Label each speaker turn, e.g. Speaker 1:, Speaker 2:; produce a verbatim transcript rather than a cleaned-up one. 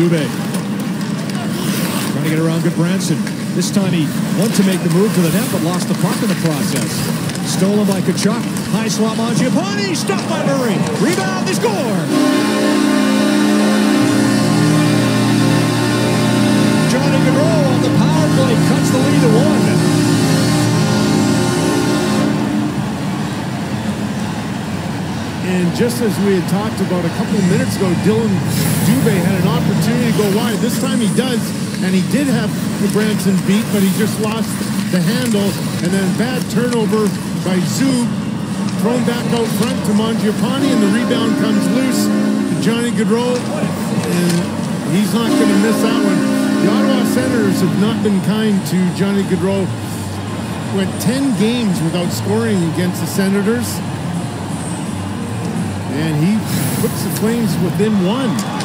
Speaker 1: Dubé trying to get around Goodbranson. This time he wanted to make the move to the net, but lost the puck in the process. Stolen by Tkachuk. High slot Mangiapane. Stopped by Murray. Rebound. They score. Johnny Gaudreau on the power play cuts the lead to one.
Speaker 2: And just as we had talked about a couple of minutes ago, Dylan Dubé had an opportunity to go wide. This time he does, and he did have Branson beat, but he just lost the handle. And then bad turnover by Zub, thrown back out front to Mangiapane, and the rebound comes loose to Johnny Gaudreau, and he's not going to miss that one. The Ottawa Senators have not been kind to Johnny Gaudreau. Went ten games without scoring against the Senators. And he puts the Flames within one.